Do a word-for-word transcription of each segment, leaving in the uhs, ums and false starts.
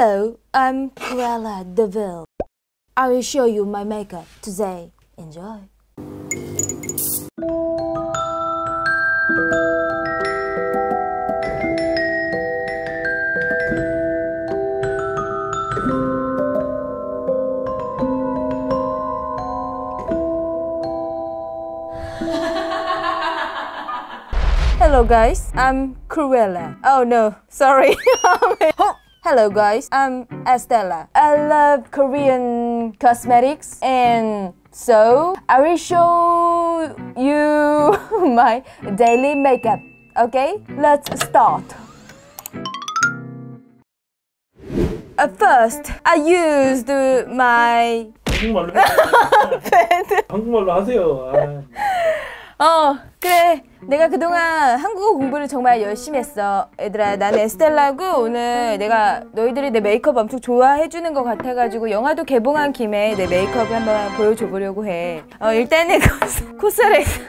Hello, I'm Cruella de Vil. I will show you my makeup today. Enjoy. Hello guys, I'm Cruella. Oh no, sorry. Hello guys, I'm Estella. I love Korean cosmetics, and so I will show you my daily makeup. Okay, let's start. At first, I used my 한국말로 한국말로 하세요. 아. 어 그래, 내가 그동안 한국어 공부를 정말 열심히 했어. 얘들아, 나는 에스텔라고, 오늘 내가 너희들이 내 메이크업 엄청 좋아해주는 것 같아가지고 영화도 개봉한 김에 내 메이크업을 한번 보여줘 보려고 해. 어 일단은 코스렉스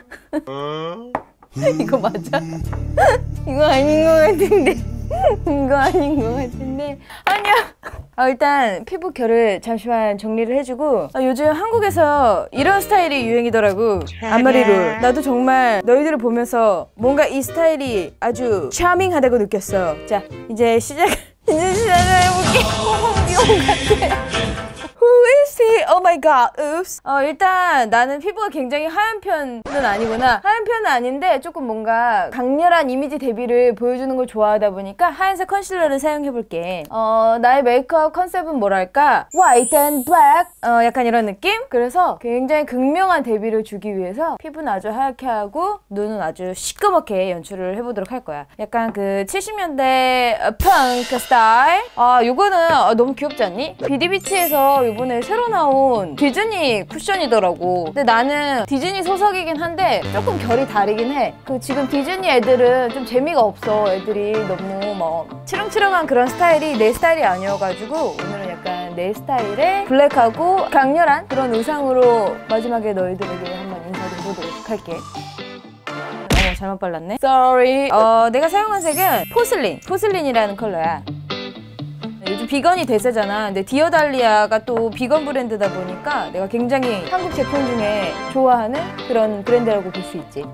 이거 맞아? 이거 아닌 것 같은데. 이거 아닌 것 같은데. 아니야. 아, 일단 피부 결을 잠시만 정리를 해주고, 아, 요즘 한국에서 이런 스타일이 유행이더라고. 앞머리로. 나도 정말 너희들을 보면서 뭔가 이 스타일이 아주 차밍하다고 느꼈어. 자, 이제 시작 이제 시작을 해볼게. 용 같아. Who is he? Oh my god. Oops. 어, 일단 나는 피부가 굉장히 하얀 편은 아니구나. 하얀 편은 아닌데 조금 뭔가 강렬한 이미지 대비를 보여주는 걸 좋아하다 보니까 하얀색 컨실러를 사용해볼게. 어, 나의 메이크업 컨셉은 뭐랄까? White and black. 어, 약간 이런 느낌? 그래서 굉장히 극명한 대비를 주기 위해서 피부는 아주 하얗게 하고 눈은 아주 시꺼멓게 연출을 해보도록 할 거야. 약간 그 칠십 년대 펑크 스타일. 아, 요거는 아, 너무 귀엽지 않니? 비디비치에서 이번에 새로 나온 디즈니 쿠션이더라고. 근데 나는 디즈니 소속이긴 한데 조금 결이 다르긴 해. 그 지금 디즈니 애들은 좀 재미가 없어. 애들이 너무 뭐 치렁치렁한 그런 스타일이 내 스타일이 아니어가지고 오늘은 약간 내 스타일의 블랙하고 강렬한 그런 의상으로 마지막에 너희들에게 한번 인사드리도록 할게. 어머, 잘못 발랐네. Sorry. 어, 내가 사용한 색은 포슬린. 포슬린이라는 컬러야. 요즘 비건이 대세잖아. 근데 디어달리아가 또 비건 브랜드다 보니까 내가 굉장히 한국 제품 중에 좋아하는 그런 브랜드라고 볼 수 있지.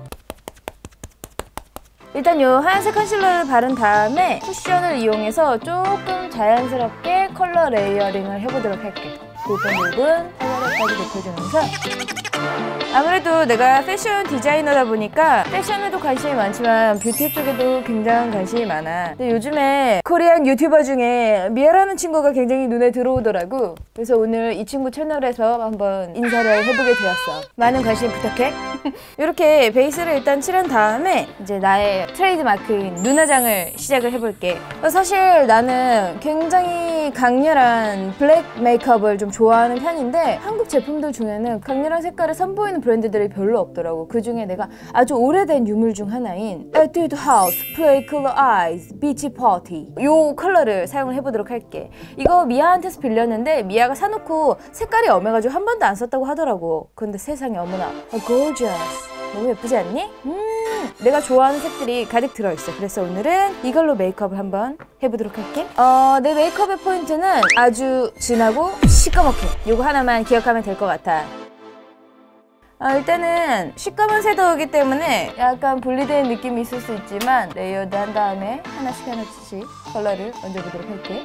일단 요 하얀색 컨실러를 바른 다음에 쿠션을 이용해서 조금 자연스럽게 컬러 레이어링을 해보도록 할게. 부분부분 컬러까지 높여주면서, 아무래도 내가 패션 디자이너다 보니까 패션에도 관심이 많지만 뷰티 쪽에도 굉장한 관심이 많아. 근데 요즘에 코리안 유튜버 중에 미아라는 친구가 굉장히 눈에 들어오더라고. 그래서 오늘 이 친구 채널에서 한번 인사를 해보게 되었어. 많은 관심 부탁해. 이렇게 베이스를 일단 칠한 다음에 이제 나의 트레이드 마크인 눈화장을 시작을 해볼게. 사실 나는 굉장히 강렬한 블랙 메이크업을 좀 좋아하는 편인데 한국 제품들 중에는 강렬한 색깔을 선보이는 브랜드들이 별로 없더라고. 그 중에 내가 아주 오래된 유물 중 하나인 Etude House Play Color Eyes Beach Party, 이 컬러를 사용을 해보도록 할게. 이거 미아한테서 빌렸는데 미아가 사놓고 색깔이 엄해가지고 한 번도 안 썼다고 하더라고. 근데 세상에, 어머나, gorgeous. 너무 예쁘지 않니? 음, 내가 좋아하는 색들이 가득 들어있어. 그래서 오늘은 이걸로 메이크업을 한번 해보도록 할게. 어, 내 메이크업의 포인트는 아주 진하고 시꺼멓게, 요거 하나만 기억하면 될 것 같아. 어, 일단은 시꺼먼 섀도우이기 때문에 약간 분리된 느낌이 있을 수 있지만 레이어드 한 다음에 하나씩 하나씩 컬러를 얹어보도록 할게.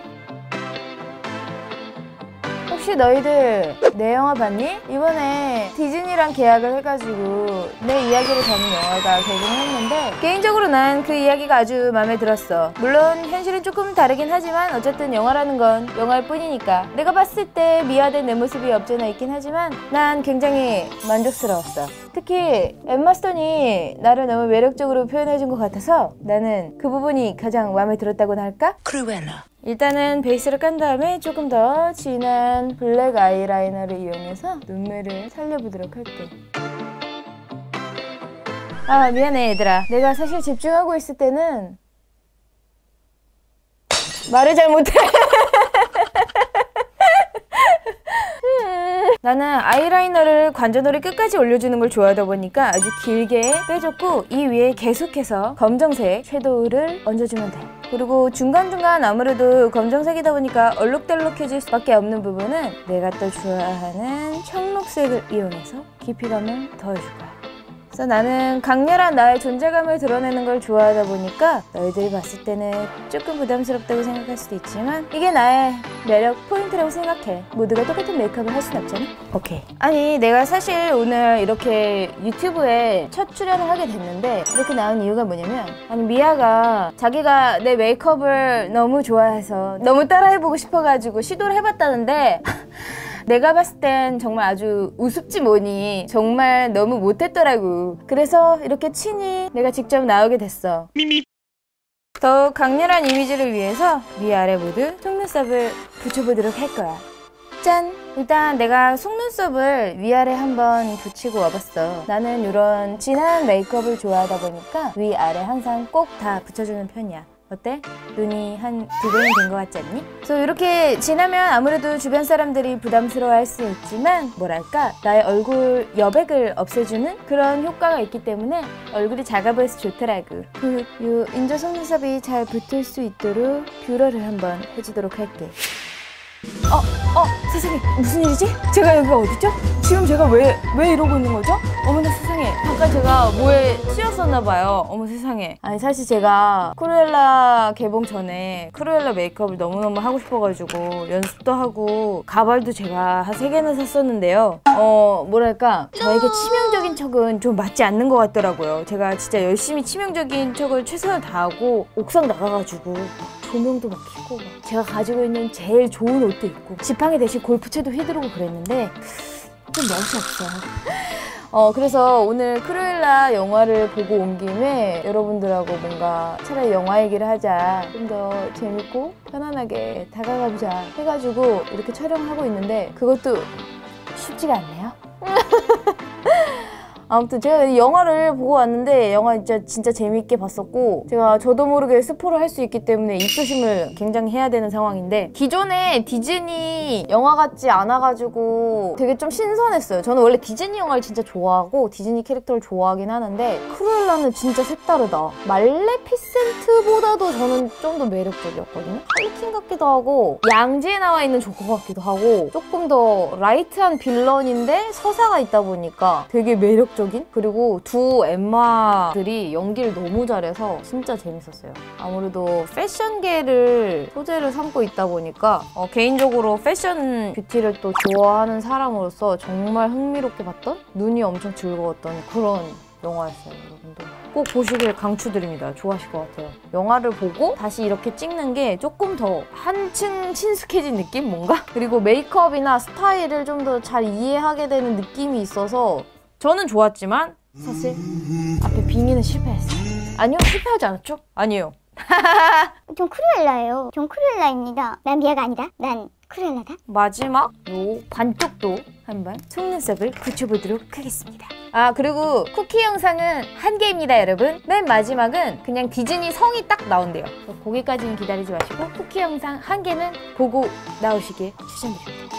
혹시 너희들 내 영화 봤니? 이번에 디즈니랑 계약을 해가지고 내 이야기를 담은 영화가 개봉했는데 개인적으로 난 그 이야기가 아주 마음에 들었어. 물론 현실은 조금 다르긴 하지만 어쨌든 영화라는 건 영화일 뿐이니까. 내가 봤을 때 미화된 내 모습이 없잖아 있긴 하지만 난 굉장히 만족스러웠어. 특히 엠마 스톤이 나를 너무 매력적으로 표현해준 것 같아서 나는 그 부분이 가장 마음에 들었다고나 할까? 크루엘라. 일단은 베이스를 깐 다음에 조금 더 진한 블랙 아이라이너를 이용해서 눈매를 살려보도록 할게. 아, 미안해 얘들아. 내가 사실 집중하고 있을 때는 말을 잘 못해. 나는 아이라이너를 관자놀이 끝까지 올려주는 걸 좋아하다 보니까 아주 길게 빼줬고 이 위에 계속해서 검정색 섀도우를 얹어주면 돼. 그리고 중간중간 아무래도 검정색이다 보니까 얼룩덜룩해질 수밖에 없는 부분은 내가 또 좋아하는 청록색을 이용해서 깊이감을 더해줄 거야. 그래서 나는 강렬한 나의 존재감을 드러내는 걸 좋아하다 보니까 너희들이 봤을 때는 조금 부담스럽다고 생각할 수도 있지만 이게 나의 매력 포인트라고 생각해. 모두가 똑같은 메이크업을 할 순 없잖아? 오케이. 아니 내가 사실 오늘 이렇게 유튜브에 첫 출연을 하게 됐는데 이렇게 나온 이유가 뭐냐면 아니 미아가 자기가 내 메이크업을 너무 좋아해서 너무 따라해보고 싶어가지고 시도를 해봤다는데 내가 봤을 땐 정말 아주 우습지 뭐니 정말 너무 못했더라고. 그래서 이렇게 친히 내가 직접 나오게 됐어. 더욱 강렬한 이미지를 위해서 위아래 모두 속눈썹을 붙여보도록 할 거야. 짠! 일단 내가 속눈썹을 위아래 한번 붙이고 와봤어. 나는 이런 진한 메이크업을 좋아하다 보니까 위아래 항상 꼭 다 붙여주는 편이야. 어때? 눈이 한 두 배는 된 것 같지 않니? 그래서 이렇게 지나면 아무래도 주변 사람들이 부담스러워할 수 있지만 뭐랄까 나의 얼굴 여백을 없애주는 그런 효과가 있기 때문에 얼굴이 작아 보여서 좋더라고. 그 요 인조 속눈썹이 잘 붙을 수 있도록 뷰러를 한번 해주도록 할게. 어? 어? 세상에 무슨 일이지? 제가 여기가 어디죠? 지금 제가 왜, 왜 이러고 있는 거죠? 어머나 세상에 잠깐 제가 뭐에 치였었나봐요. 어머 세상에. 아니 사실 제가 크루엘라 개봉 전에 크루엘라 메이크업을 너무너무 하고 싶어가지고 연습도 하고 가발도 제가 한 세 개나 샀었는데요. 어 뭐랄까 저에게 치명적인 척은 좀 맞지 않는 것 같더라고요. 제가 진짜 열심히 치명적인 척을 최선을 다하고 옥상 나가가지고 조명도 막 켜고 막 제가 가지고 있는 제일 좋은 옷도 입고 지팡이 대신 골프채도 휘두르고 그랬는데 좀 멋이 없어요. 어 그래서 오늘 크루엘라 영화를 보고 온 김에 여러분들하고 뭔가 차라리 영화 얘기를 하자, 좀 더 재밌고 편안하게 다가가보자 해가지고 이렇게 촬영하고 있는데 그것도 쉽지가 않네요. 아무튼 제가 이 영화를 보고 왔는데 영화 진짜 진짜 재밌게 봤었고 제가 저도 모르게 스포를 할 수 있기 때문에 입조심을 굉장히 해야 되는 상황인데 기존에 디즈니 영화 같지 않아가지고 되게 좀 신선했어요. 저는 원래 디즈니 영화를 진짜 좋아하고 디즈니 캐릭터를 좋아하긴 하는데 크루엘라는 진짜 색다르다. 말레피센트보다도 저는 좀 더 매력적이었거든요. 할리퀸 같기도 하고 양지에 나와 있는 조커 같기도 하고 조금 더 라이트한 빌런인데 서사가 있다 보니까 되게 매력 적인? 그리고 두 엠마들이 연기를 너무 잘해서 진짜 재밌었어요. 아무래도 패션계를 소재를 삼고 있다 보니까 어, 개인적으로 패션 뷰티를 또 좋아하는 사람으로서 정말 흥미롭게 봤던, 눈이 엄청 즐거웠던 그런 영화였어요. 여러분들 꼭 보시길 강추드립니다. 좋아하실 것 같아요. 영화를 보고 다시 이렇게 찍는 게 조금 더 한층 친숙해진 느낌? 뭔가? 그리고 메이크업이나 스타일을 좀 더 잘 이해하게 되는 느낌이 있어서 저는 좋았지만 사실 앞에 빙의는 실패했어요. 아니요? 실패하지 않았죠? 아니에요. 전 크루엘라예요. 전 크루엘라입니다. 난 미아가 아니다. 난 크루엘라다. 마지막 요 반쪽도 한번 속눈썹을 붙여보도록 하겠습니다. 아 그리고 쿠키 영상은 한 개입니다 여러분. 맨 마지막은 그냥 디즈니 성이 딱 나온대요. 거기까지는 기다리지 마시고 쿠키 영상 한 개는 보고 나오시길 추천드립니다.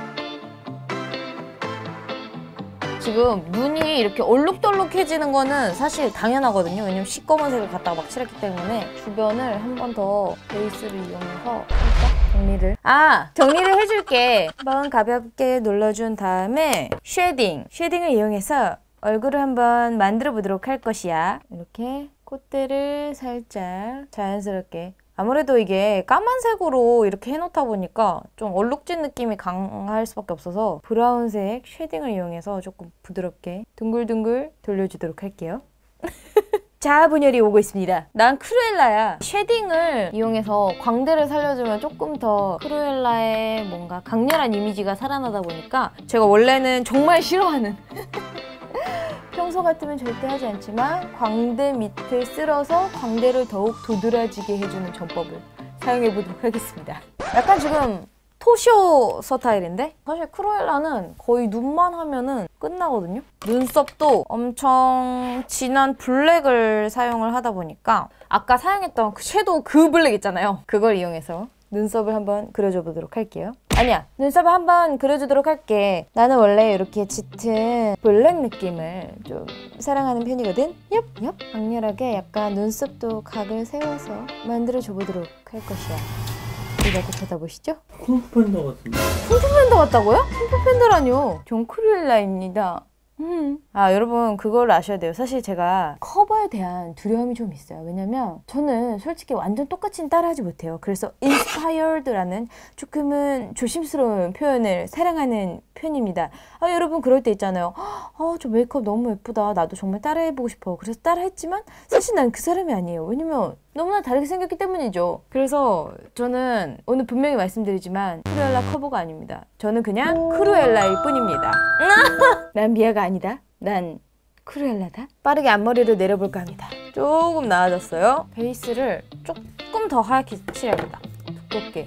지금 눈이 이렇게 얼룩덜룩해지는 거는 사실 당연하거든요. 왜냐면 시꺼먼색을 갖다가 막 칠했기 때문에 주변을 한 번 더 베이스를 이용해서 살짝 정리를 아! 정리를 해줄게. 한번 가볍게 눌러준 다음에 쉐딩 쉐딩을 이용해서 얼굴을 한번 만들어 보도록 할 것이야. 이렇게 콧대를 살짝 자연스럽게, 아무래도 이게 까만색으로 이렇게 해놓다 보니까 좀 얼룩진 느낌이 강할 수밖에 없어서 브라운색 쉐딩을 이용해서 조금 부드럽게 둥글둥글 돌려주도록 할게요. 자, 분열이 오고 있습니다. 난 크루엘라야. 쉐딩을 이용해서 광대를 살려주면 조금 더 크루엘라의 뭔가 강렬한 이미지가 살아나다 보니까 제가 원래는 정말 싫어하는 평소 같으면 절대 하지 않지만 광대 밑을 쓸어서 광대를 더욱 도드라지게 해주는 전법을 사용해보도록 하겠습니다. 약간 지금 토쇼 스타일인데 사실 크루엘라는 거의 눈만 하면은 끝나거든요. 눈썹도 엄청 진한 블랙을 사용을 하다 보니까 아까 사용했던 그 섀도우 그 블랙 있잖아요. 그걸 이용해서 눈썹을 한번 그려줘 보도록 할게요. 아니야, 눈썹을 한번 그려주도록 할게. 나는 원래 이렇게 짙은 블랙 느낌을 좀 사랑하는 편이거든. 엽, 엽. 강렬하게 약간 눈썹도 각을 세워서 만들어줘 보도록 할 것이야. 이렇게 쳐다보시죠? 쿵푸팬더 같은데? 쿵푸팬더 같다고요? 쿵푸팬더라뇨. 존 크루엘라입니다. 음. 아, 여러분 그걸 아셔야 돼요. 사실 제가 커버에 대한 두려움이 좀 있어요. 왜냐면 저는 솔직히 완전 똑같이는 따라하지 못해요. 그래서 inspired라는 조금은 조심스러운 표현을 사랑하는 편입니다. 아, 여러분 그럴 때 있잖아요. 아, 저 메이크업 너무 예쁘다. 나도 정말 따라해보고 싶어. 그래서 따라했지만 사실 난 그 사람이 아니에요. 왜냐면 너무나 다르게 생겼기 때문이죠. 그래서 저는 오늘 분명히 말씀드리지만 크루엘라 커버가 아닙니다. 저는 그냥 크루엘라일 뿐입니다. 난 미아가 아니다. 난 크루엘라다. 빠르게 앞머리를 내려볼까 합니다. 조금 나아졌어요. 베이스를 조금 더 하얗게 칠해야겠다. 두껍게.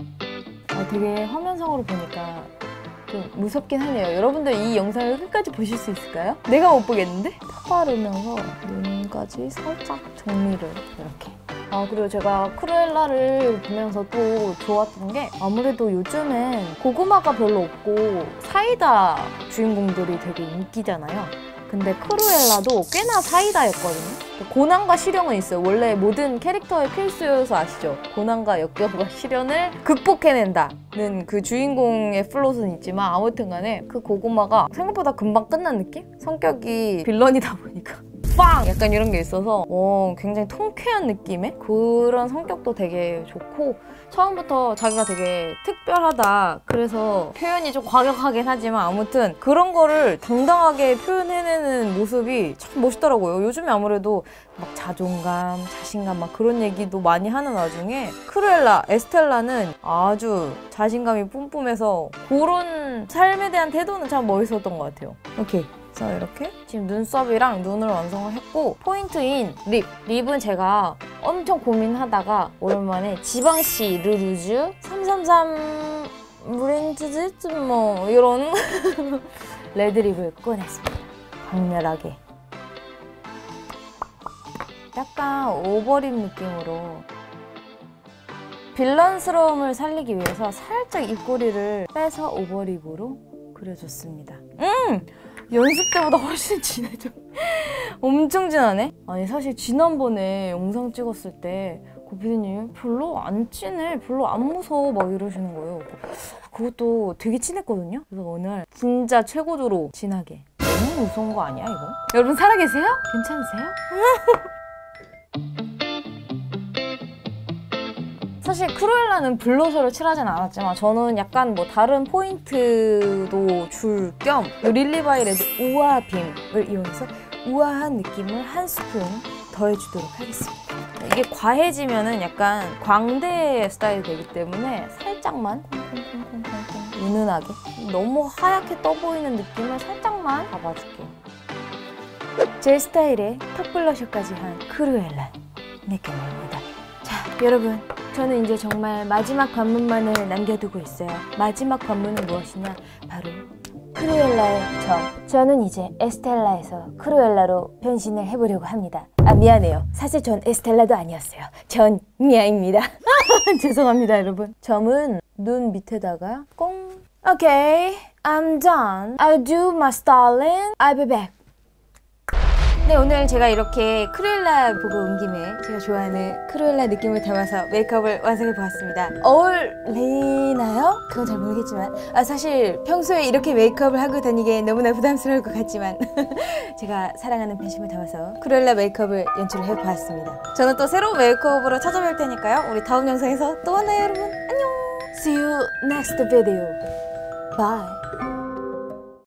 아, 되게 화면상으로 보니까 좀 무섭긴 하네요. 여러분들 이 영상을 끝까지 보실 수 있을까요? 내가 못 보겠는데? 펴바르면서 눈까지 살짝 정리를 이렇게. 아, 그리고 제가 크루엘라를 보면서 또 좋았던 게 아무래도 요즘엔 고구마가 별로 없고 사이다 주인공들이 되게 인기잖아요. 근데 크루엘라도 꽤나 사이다였거든요. 고난과 시련은 있어요. 원래 모든 캐릭터의 필수 요소 아시죠? 고난과 역경과 시련을 극복해낸다는 그 주인공의 플롯은 있지만 아무튼 간에 그 고구마가 생각보다 금방 끝난 느낌? 성격이 빌런이다 보니까 빵! 약간 이런 게 있어서 어, 굉장히 통쾌한 느낌의 그런 성격도 되게 좋고 처음부터 자기가 되게 특별하다. 그래서 표현이 좀 과격하긴 하지만 아무튼 그런 거를 당당하게 표현해내는 모습이 참 멋있더라고요. 요즘에 아무래도 막 자존감, 자신감 막 그런 얘기도 많이 하는 와중에 크루엘라, 에스텔라는 아주 자신감이 뿜뿜해서 그런 삶에 대한 태도는 참 멋있었던 것 같아요. 오케이. 그래서 이렇게 지금 눈썹이랑 눈을 완성을 했고 포인트인 립. 립은 제가 엄청 고민하다가 오랜만에 지방시 르루즈 삼삼삼 브랜드즈 뭐 이런 레드립을 꺼냈습니다. 강렬하게. 약간 오버립 느낌으로 빌런스러움을 살리기 위해서 살짝 입꼬리를 빼서 오버립으로 그려줬습니다. 음! 연습 때보다 훨씬 진해져. 엄청 진하네? 아니 사실 지난번에 영상 찍었을 때 고피디님이 별로 안 진해, 별로 안 무서워 막 이러시는 거예요. 그것도 되게 진했거든요? 그래서 오늘 진짜 최고조로 진하게. 너무 무서운 거 아니야 이거? 여러분 살아계세요? 괜찮으세요? 사실 크루엘라는 블러셔를 칠하진 않았지만 저는 약간 뭐 다른 포인트도 줄 겸 릴리바이레드 우아 빔을 이용해서 우아한 느낌을 한 스푼 더해주도록 하겠습니다. 이게 과해지면은 약간 광대 스타일이 되기 때문에 살짝만 콩콩콩콩콩 은은하게 너무 하얗게 떠 보이는 느낌을 살짝만 잡아줄게요. 제 스타일의 턱 블러셔까지 한 크루엘라 느낌입니다. 자, 여러분. 저는 이제 정말 마지막 관문만을 남겨두고 있어요. 마지막 관문은 무엇이냐? 바로 크루엘라의 저. 저는 이제 에스텔라에서 크루엘라로 변신을 해보려고 합니다. 아, 미안해요. 사실 전 에스텔라도 아니었어요. 전 미아입니다. 죄송합니다, 여러분. 점은 눈 밑에다가 꽁. Okay, I'm done. I'll do my styling. I'll be back. 네, 오늘 제가 이렇게 크루엘라 보고 온 김에 제가 좋아하는 크루엘라 느낌을 담아서 메이크업을 완성해 보았습니다. 어울리나요? 그건 잘 모르겠지만 아, 사실 평소에 이렇게 메이크업을 하고 다니기에 너무나 부담스러울 것 같지만 제가 사랑하는 팬심을 담아서 크루엘라 메이크업을 연출을 해보았습니다. 저는 또 새로운 메이크업으로 찾아뵐 테니까요. 우리 다음 영상에서 또 만나요, 여러분. 안녕! See you next video. Bye.